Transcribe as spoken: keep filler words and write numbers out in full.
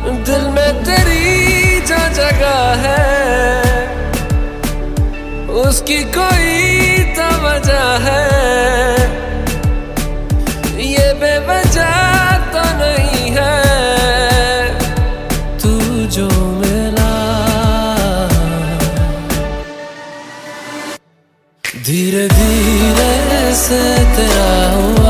दिल में तेरी जो जगह है उसकी कोई तो वजह है, ये बेवजह तो नहीं है। तू जो मिला धीरे धीरे से तेरा हुआ